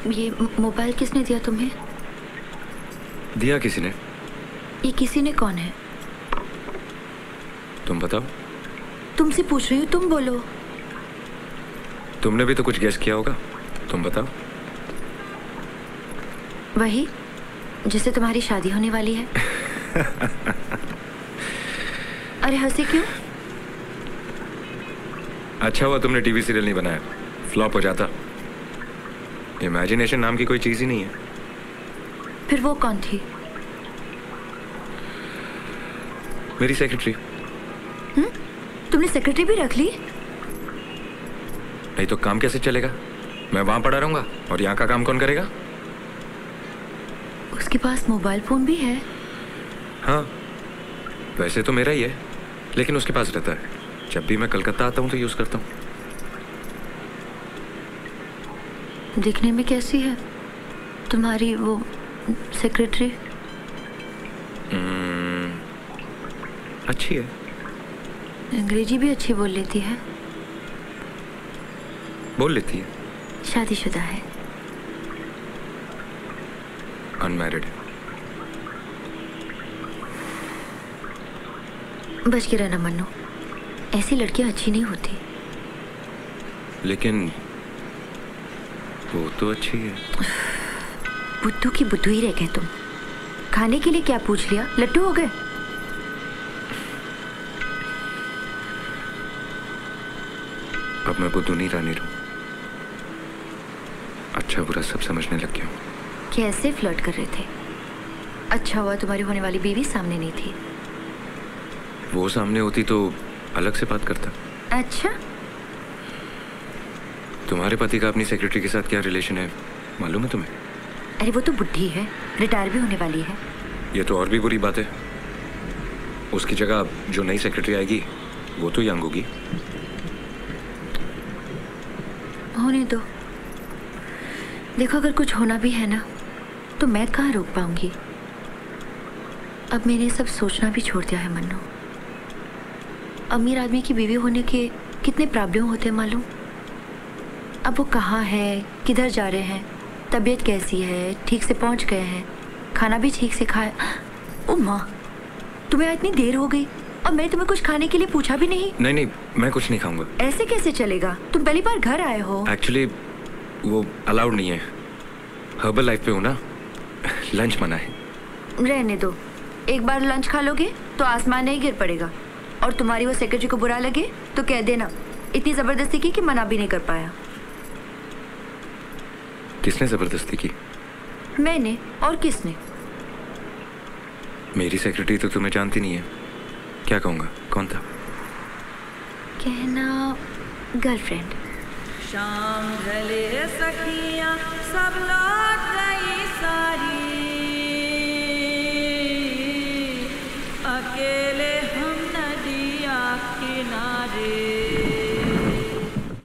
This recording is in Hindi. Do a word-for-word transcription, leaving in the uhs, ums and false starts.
ये मोबाइल किसने दिया तुम्हें? दिया किसी ने। ये किसी ने कौन है? तुम बताओ। तुमसे पूछ रही हूँ, तुम बोलो। तुमने भी तो कुछ गेस किया होगा, तुम बताओ। वही जिससे तुम्हारी शादी होने वाली है। अरे हंसी क्यों? अच्छा हुआ तुमने टीवी सीरियल नहीं बनाया, फ्लॉप हो जाता। इमेजिनेशन नाम की कोई चीज ही नहीं है। फिर वो कौन थी? मेरी सेक्रेटरी। हम्म? तुमने सेक्रेटरी भी रख ली? नहीं तो काम कैसे चलेगा? मैं वहां पड़ा रहूंगा और यहाँ का काम कौन करेगा? उसके पास मोबाइल फोन भी है। हाँ, वैसे तो मेरा ही है, लेकिन उसके पास रहता है। जब भी मैं कलकत्ता आता हूँ तो यूज करता हूँ। दिखने में कैसी है तुम्हारी वो सेक्रेटरी? hmm, अच्छी है। अंग्रेजी भी अच्छी बोल लेती है। बोल लेती है। शादीशुदा है? अनमैरिड। बच के रहना मन्नू, ऐसी लड़कियां अच्छी नहीं होती। लेकिन वो तो अच्छी है। बुद्धू की बुद्धू ही रह गए तुम। खाने के लिए क्या पूछ लिया? लट्टू हो गए? अब मैं बुद्धू नहीं रानी रहूं। अच्छा बुरा सब समझने लग गया हूं। कैसे फ्लर्ट कर रहे थे? अच्छा हुआ तुम्हारी होने वाली बीवी सामने नहीं थी। वो सामने होती तो अलग से बात करता। अच्छा, तुम्हारे पति का अपनी सेक्रेटरी के साथ क्या रिलेशन है मालूम है तुम्हें? अरे वो तो बुढ़ी है, रिटायर भी होने वाली है। ये तो और भी बुरी बात है। उसकी जगह जो नई सेक्रेटरी आएगी वो तो यंग होगी। होने दो। देखो अगर कुछ होना भी है ना तो मैं कहाँ रोक पाऊंगी। अब मैंने सब सोचना भी छोड़ दिया है मन्नू। अमीर आदमी की बीवी होने के कितने प्रॉब्लम होते हैं मालूम? अब वो कहाँ है, किधर जा रहे हैं, तबीयत कैसी है, ठीक से पहुंच गए हैं, खाना भी ठीक से खाया। ओ माँ, तुम्हें इतनी देर हो गई और मैंने तुम्हें कुछ खाने के लिए पूछा भी नहीं। नहीं नहीं, मैं कुछ नहीं खाऊंगा। ऐसे कैसे चलेगा? तुम पहली बार घर आए हो। एक्चुअली वो अलाउड नहीं है। हर्बल लाइफ पे हो ना, लंच मना है। रहने दो, एक बार लंच खा लोगे तो आसमान नहीं गिर पड़ेगा। और तुम्हारी वो सेक्रेटरी को बुरा लगे तो कह देना इतनी जबरदस्ती की कि मना भी नहीं कर पाया। किसने जबरदस्ती की? मैंने। और किसने? मेरी सेक्रेटरी तो तुम्हें जानती नहीं है। क्या कहूँगा, कौन था? कहना गर्लफ्रेंड। शाम ढले सखियां सब लौट गई सारी, अकेले हम नदिया किनारे।